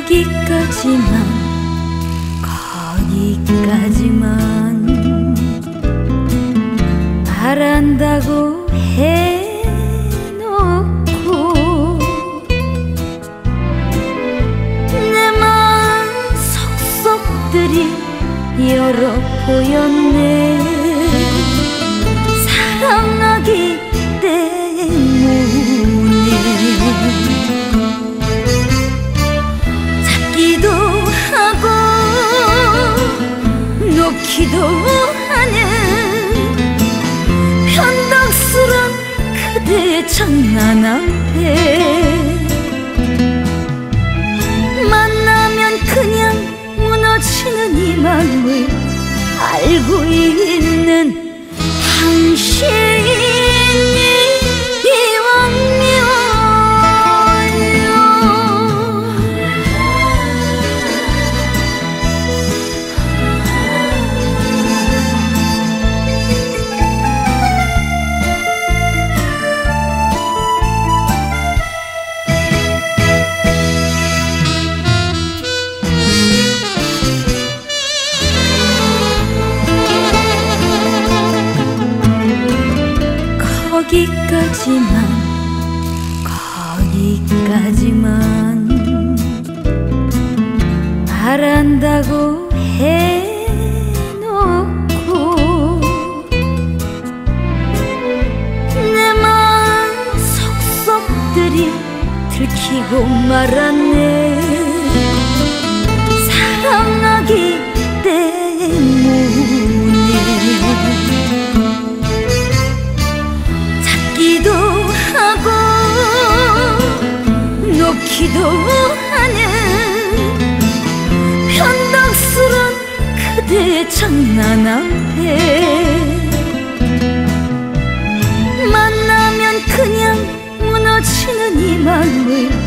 거기까지만 바란다고 해놓고 내 마음 속속들이 열어 보였네. 사랑하기 때문에 잡기도 하고 놓기도 하는 변덕스런 그대의 장난 앞에 만나면 그냥 무너지는 이 마음을 알고 있는 당신이 거기까지만 바란다고 해놓고 내 마음 속속들이 들키고 말았네. 사랑하기 때문에 잡기도 하고 놓기도 하는 변덕스런 그대의 장난 앞에 만나면 그냥 무너지는 이 마음을